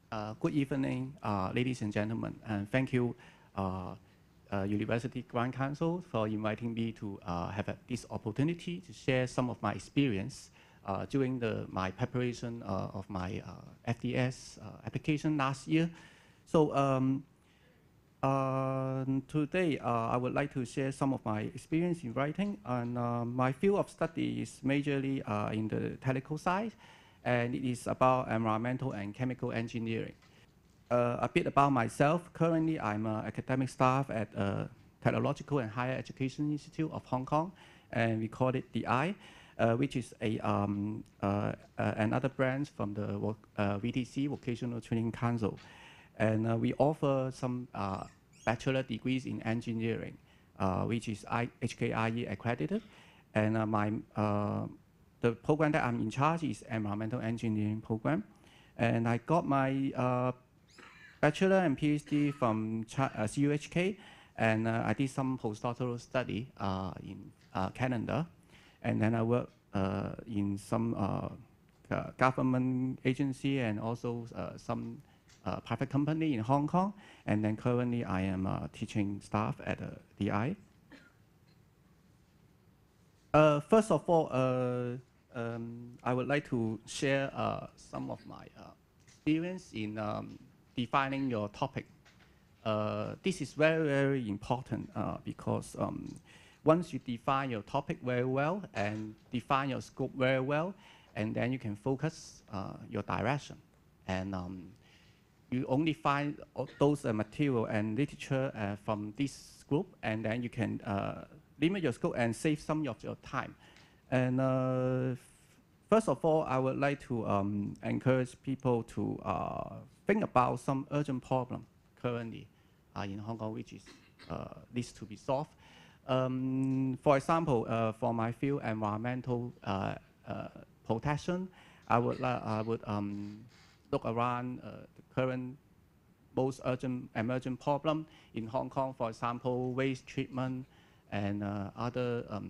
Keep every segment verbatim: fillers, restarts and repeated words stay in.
Uh, good evening, uh, ladies and gentlemen, and thank you, uh, uh, University Grand Council, for inviting me to uh, have a, this opportunity to share some of my experience uh, during the, my preparation uh, of my uh, F D S uh, application last year. So um, uh, today uh, I would like to share some of my experience in writing, and uh, my field of study is majorly uh, in the technical side, and it is about environmental and chemical engineering. Uh, a bit about myself. Currently, I'm an academic staff at uh, Technological and Higher Education Institute of Hong Kong, and we call it THEi, uh, which is a, um, uh, uh, another branch from the uh, V T C, Vocational Training Council. And uh, we offer some uh, bachelor degrees in engineering, uh, which is H K I E accredited. And uh, my, uh, the program that I'm in charge is Environmental Engineering Program. And I got my uh, bachelor and PhD from uh, C U H K, and uh, I did some postdoctoral study uh, in uh, Canada, and then I worked uh, in some uh, uh, government agency and also uh, some uh, private company in Hong Kong, and then currently I am uh, teaching staff at uh, THEi. Uh, first of all, uh, um, I would like to share uh, some of my uh, experience in um, defining your topic. Uh, this is very, very important uh, because um, once you define your topic very well and define your scope very well, and then you can focus uh, your direction. And um, you only find those uh, material and literature uh, from this group, and then you can uh, limit your scope and save some of your time. And uh, first of all, I would like to um, encourage people to uh, think about some urgent problem currently uh, in Hong Kong, which is uh, needs to be solved. Um, for example, uh, for my field, environmental uh, uh, protection, I would uh, I would um, look around uh, the current most urgent emergent problem in Hong Kong. For example, waste treatment and uh, other um,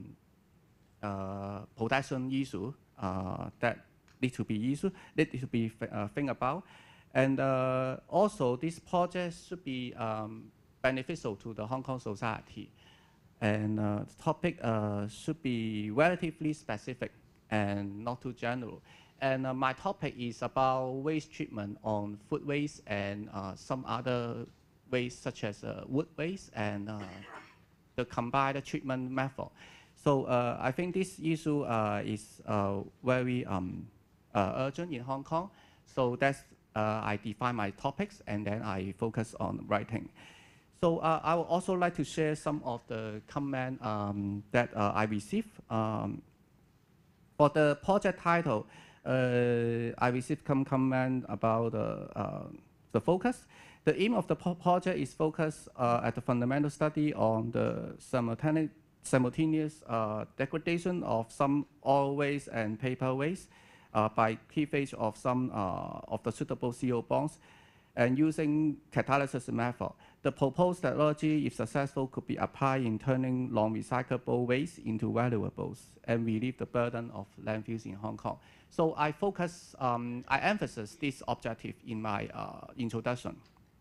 uh, protection issue uh, that need to be issue need to be uh, think about. And uh, also, this project should be um, beneficial to the Hong Kong society. And uh, the topic uh, should be relatively specific and not too general. And uh, my topic is about waste treatment on food waste and uh, some other waste such as uh, wood waste and uh, the combined treatment method. So uh, I think this issue uh, is uh, very um, uh, urgent in Hong Kong. So that's uh, I define my topics and then I focus on writing. So uh, I would also like to share some of the comment um, that uh, I received. Um, for the project title, uh, I received some comment about uh, uh, the focus. The aim of the project is focused uh, at the fundamental study on the simultaneous, simultaneous uh, degradation of some oil waste and paper waste uh, by cleavage of some uh, of the suitable C O bonds and using catalysis method. The proposed technology, if successful, could be applied in turning non-recyclable waste into valuables and relieve the burden of landfills in Hong Kong. So I focus, um, I emphasize this objective in my uh, introduction.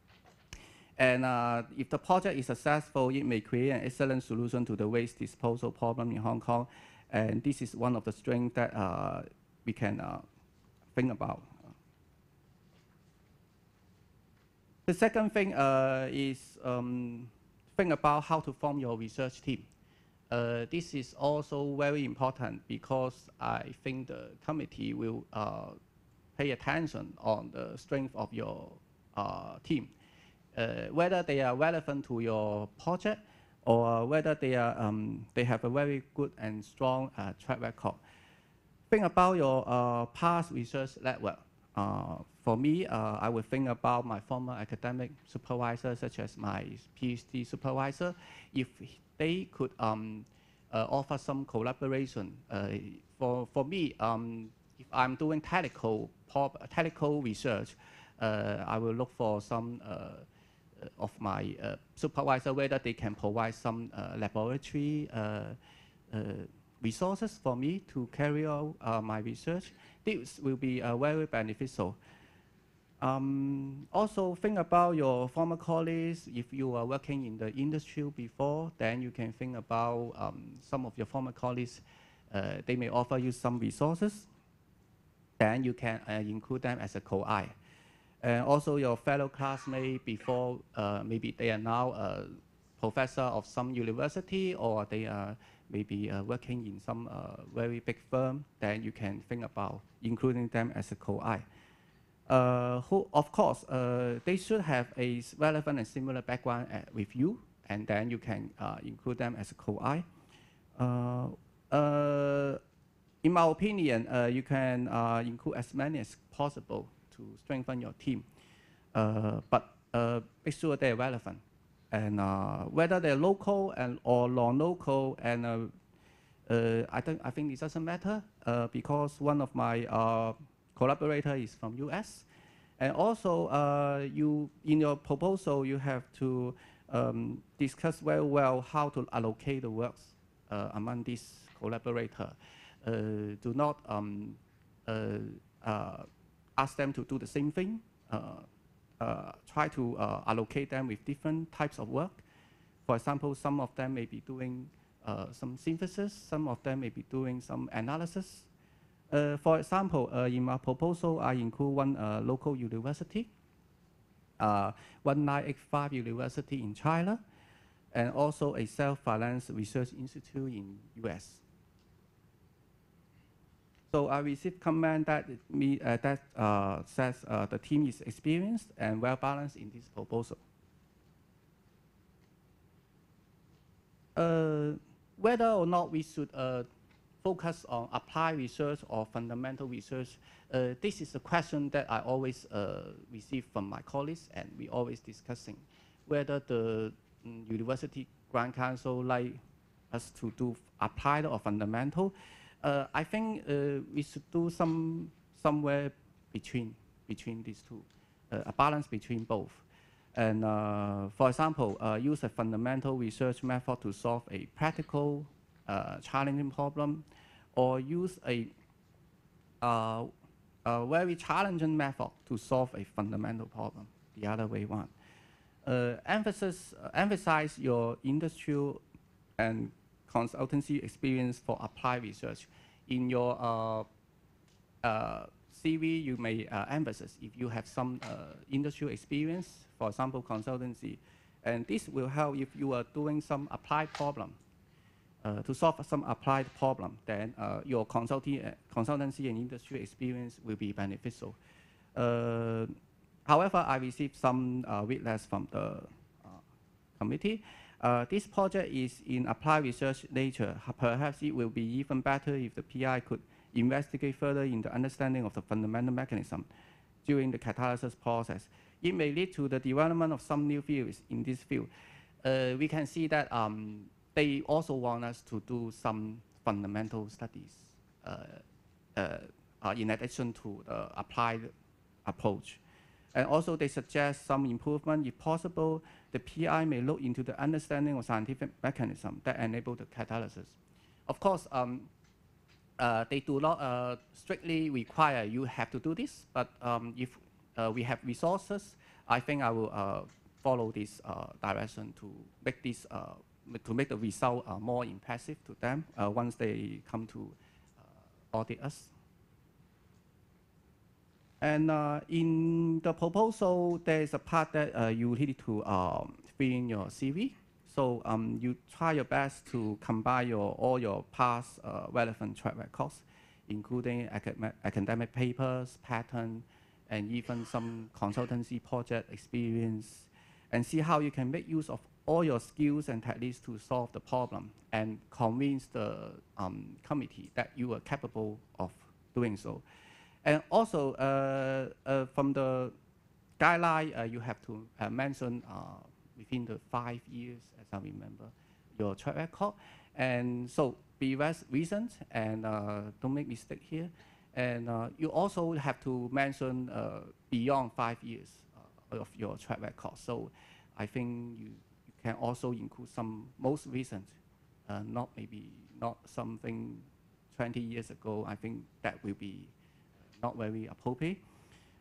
And uh, if the project is successful, it may create an excellent solution to the waste disposal problem in Hong Kong. And this is one of the strengths that uh, we can uh, think about. The second thing uh, is um, think about how to form your research team. Uh, this is also very important because I think the committee will uh, pay attention on the strength of your uh, team. Uh, whether they are relevant to your project or whether they, are, um, they have a very good and strong uh, track record. Think about your uh, past research network. Uh, for me, uh, I would think about my former academic supervisor, such as my PhD supervisor, if they could um, uh, offer some collaboration. Uh, for, for me, um, if I'm doing technical, technical research, uh, I will look for some uh, of my uh, supervisor, whether they can provide some uh, laboratory uh, uh, resources for me to carry out uh, my research. This will be uh, very beneficial. Um, also, think about your former colleagues. If you are working in the industry before, then you can think about um, some of your former colleagues. Uh, they may offer you some resources. Then you can uh, include them as a co-I. And also your fellow classmates before, uh, maybe they are now a professor of some university, or they are maybe uh, working in some uh, very big firm, then you can think about including them as a co-I. Uh, who, of course, uh, they should have a relevant and similar background uh, with you, and then you can uh, include them as a co-I. Uh, uh, in my opinion, uh, you can uh, include as many as possible to strengthen your team, uh, but uh, make sure they're relevant. And uh, whether they're local and or non-local, and uh, uh, I, think, I think it doesn't matter uh, because one of my uh, collaborator is from U S. And also, uh, you in your proposal, you have to um, discuss very well how to allocate the works uh, among these collaborators. Uh, do not um, uh, uh, ask them to do the same thing. Uh, uh, try to uh, allocate them with different types of work. For example, some of them may be doing uh, some synthesis, some of them may be doing some analysis. Uh, for example, uh, in my proposal, I include one uh, local university, uh, one nine eight five university in China, and also a self-financed research institute in U S. So I received comment that it me, uh, that uh, says uh, the team is experienced and well-balanced in this proposal. Uh, whether or not we should uh, focus on applied research or fundamental research, uh, this is a question that I always uh, receive from my colleagues, and we always discussing whether the um, university grant council like us to do applied or fundamental. Uh, I think uh, we should do some somewhere between between these two, uh, a balance between both. And uh, for example, uh, use a fundamental research method to solve a practical, uh, challenging problem, or use a, uh, a very challenging method to solve a fundamental problem, the other way around. Uh, emphasis, uh, emphasize your industrial and consultancy experience for applied research. In your uh, uh, C V, you may uh, emphasize if you have some uh, industrial experience, for example, consultancy. And this will help if you are doing some applied problem. Uh, to solve some applied problem, then uh, your consulting, uh, consultancy and industry experience will be beneficial. Uh, however, I received some uh, witness from the uh, committee. Uh, this project is in applied research nature. Perhaps it will be even better if the P I could investigate further in the understanding of the fundamental mechanism during the catalysis process. It may lead to the development of some new theories in this field. Uh, we can see that um, they also want us to do some fundamental studies uh, uh, uh, in addition to the applied approach. And also they suggest some improvement. If possible, the P I may look into the understanding of scientific mechanism that enable the catalysis. Of course, um, uh, they do not uh, strictly require you have to do this, but um, if uh, we have resources, I think I will uh, follow this uh, direction to make this uh, to make the result uh, more impressive to them uh, once they come to uh, audit us. And uh, in the proposal, there is a part that uh, you need to um, fill in your C V. So um, you try your best to combine your, all your past uh, relevant track records, including acad academic papers, patent, and even some consultancy project experience, and see how you can make use of all your skills and techniques to solve the problem and convince the um, committee that you are capable of doing so. And also, uh, uh, from the guideline, uh, you have to uh, mention uh, within the five years, as I remember, your track record. And so be recent and uh, don't make mistake here. And uh, you also have to mention uh, beyond five years uh, of your track record. So I think you, you can also include some most recent, uh, not maybe not something twenty years ago. I think that will be not very appropriate.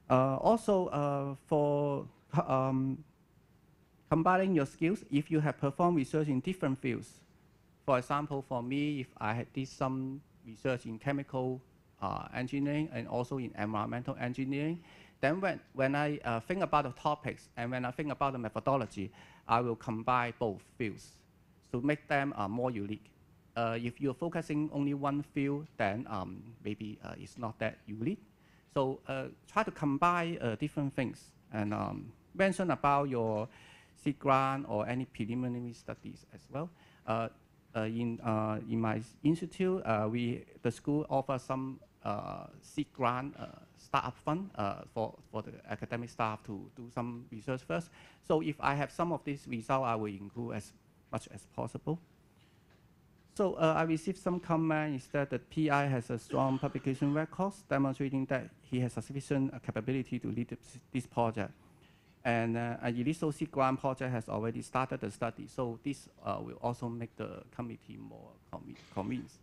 Uh, also, uh, for um, combining your skills, if you have performed research in different fields, for example, for me, if I had did some research in chemical uh, engineering and also in environmental engineering, then when, when I uh, think about the topics and when I think about the methodology, I will combine both fields to make them uh, more unique. Uh, if you're focusing only one field, then um, maybe uh, it's not that unique. So uh, try to combine uh, different things and um, mention about your seed grant or any preliminary studies as well. Uh, uh, in, uh, in my institute, uh, we, the school offers some uh, seed grant uh, startup fund uh, for, for the academic staff to do some research first. So if I have some of these results, I will include as much as possible. So uh, I received some comments that the P I has a strong publication records demonstrating that he has a sufficient uh, capability to lead this, this project. And uh, an initial seed grant project has already started the study, so this uh, will also make the committee more conv convinced.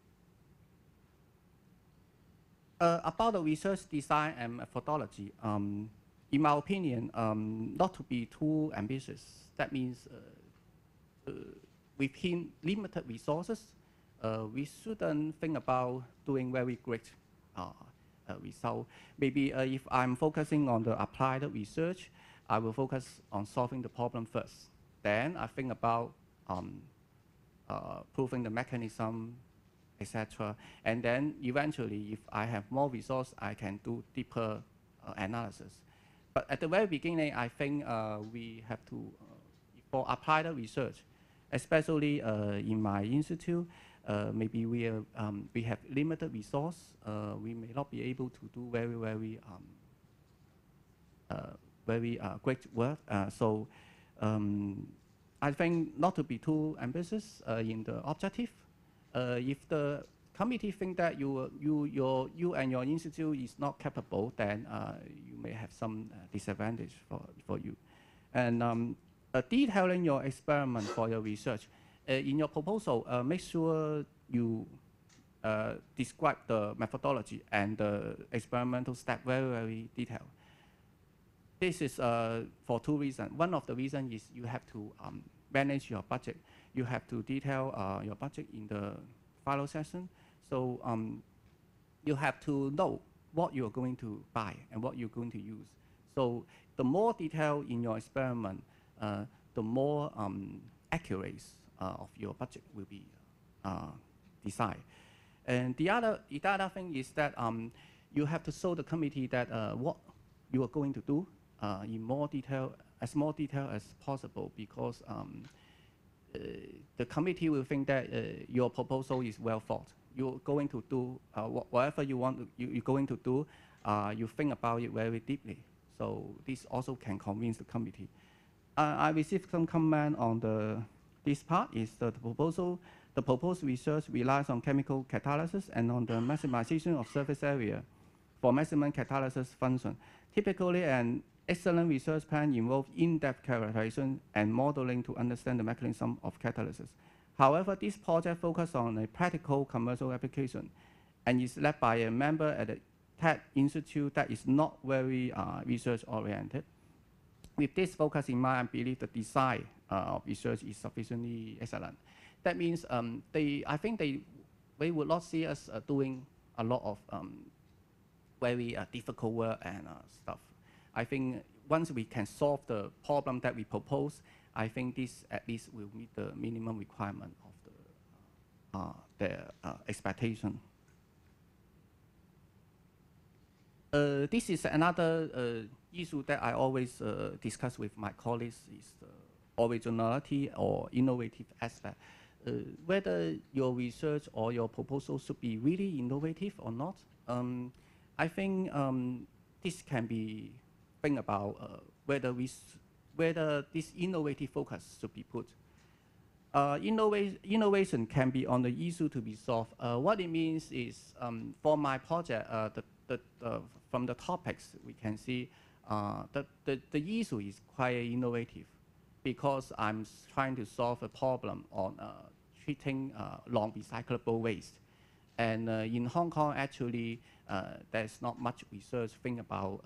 Uh, about the research design and methodology, um, in my opinion, um, not to be too ambitious. That means uh, uh, within limited resources, uh, we shouldn't think about doing very great uh, uh, result. Maybe uh, if I'm focusing on the applied research, I will focus on solving the problem first. Then I think about um, uh, proving the mechanism, et cetera. And then eventually, if I have more resource, I can do deeper uh, analysis. But at the very beginning, I think uh, we have to, uh, for applied research, especially uh, in my institute, uh, maybe we, are, um, we have limited resource. Uh, we may not be able to do very, very um, uh, very uh, great work. Uh, so um, I think not to be too ambitious uh, in the objective. Uh, if the committee think that you, you, your, you and your institute is not capable, then uh, you may have some uh, disadvantage for, for you. And um, uh, detailing your experiment for your research. Uh, in your proposal, uh, make sure you uh, describe the methodology and the experimental step very, very detailed. This is uh, for two reasons. One of the reasons is you have to um, manage your budget. You have to detail uh, your budget in the final session. So um, you have to know what you're going to buy and what you're going to use. So the more detail in your experiment, uh, the more um, accurate uh, of your budget will be uh, decided. And the other, the other thing is that um, you have to show the committee that uh, what you are going to do uh, in more detail, as more detail as possible, because um, uh, the committee will think that uh, your proposal is well thought. You're going to do uh, wh whatever you want, to, you, you're going to do, uh, you think about it very deeply. So this also can convince the committee. Uh, I received some comment on the, this part is the, the proposal, the proposed research relies on chemical catalysis and on the maximization of surface area for maximum catalysis function. Typically, an excellent research plan involves in-depth characterization and modeling to understand the mechanism of catalysis. However, this project focuses on a practical commercial application and is led by a member at the TED Institute that is not very uh, research-oriented. With this focus in mind, I believe the design uh, of research is sufficiently excellent. That means um, they, I think they, they would not see us uh, doing a lot of um, very uh, difficult work and uh, stuff. I think once we can solve the problem that we propose, I think this at least will meet the minimum requirement of the, uh, their uh, expectation. Uh, this is another uh, issue that I always uh, discuss with my colleagues is the originality or innovative aspect. Uh, whether your research or your proposal should be really innovative or not, um, I think um, this can be think about uh, whether we whether this innovative focus should be put. Uh, innova innovation can be on the issue to be solved. Uh, what it means is, um, for my project, uh, the, the, uh, from the topics we can see uh, that the, the issue is quite innovative because I'm trying to solve a problem on uh, treating uh, long recyclable waste. And uh, in Hong Kong, actually, uh, there's not much research thing about uh,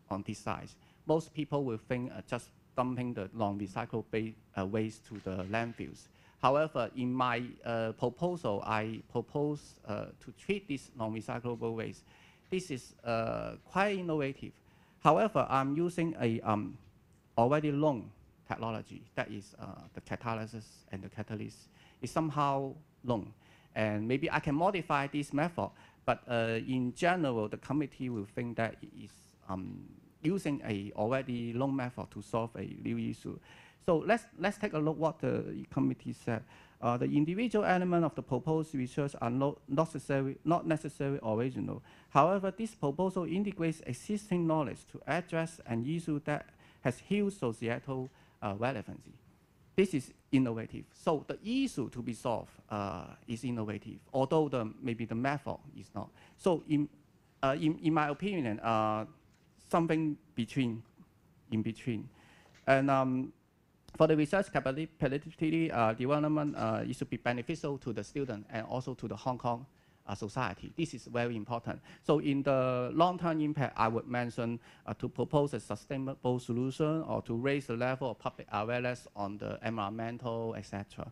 on this side. Most people will think uh, just dumping the non-recyclable uh, waste to the landfills. However, in my uh, proposal, I propose uh, to treat this non-recyclable waste. This is uh, quite innovative. However, I'm using a um, already known technology, that is uh, the catalysis and the catalyst is somehow known. And maybe I can modify this method, but uh, in general, the committee will think that it is um, using a already known method to solve a new issue. So let's, let's take a look what the committee said. Uh, the individual element of the proposed research are not necessary, not necessarily original. However, this proposal integrates existing knowledge to address an issue that has huge societal uh, relevancy. This is innovative. So the issue to be solved uh, is innovative, although the, maybe the method is not. So in, uh, in, in my opinion, uh, something between, in between. And um, for the research capability uh, development, uh, it should be beneficial to the student and also to the Hong Kong uh, society. This is very important. So in the long-term impact, I would mention uh, to propose a sustainable solution or to raise the level of public awareness on the environmental, et cetera.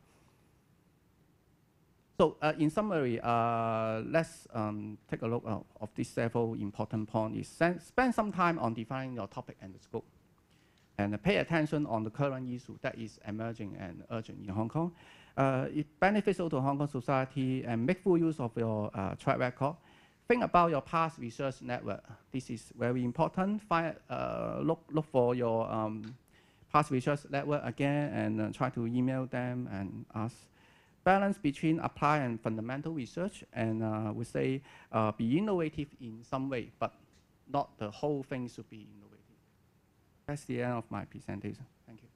So uh, in summary, uh, let's um, take a look uh, of these several important points. Spend some time on defining your topic and the scope. And pay attention on the current issue that is emerging and urgent in Hong Kong. Uh, it's beneficial to Hong Kong society and make full use of your uh, track record. Think about your past research network. This is very important. Find, uh, look, look for your um, past research network again and uh, try to email them and ask. Balance between applied and fundamental research, and uh, we say uh, be innovative in some way, but not the whole thing should be innovative. That's the end of my presentation. Thank you.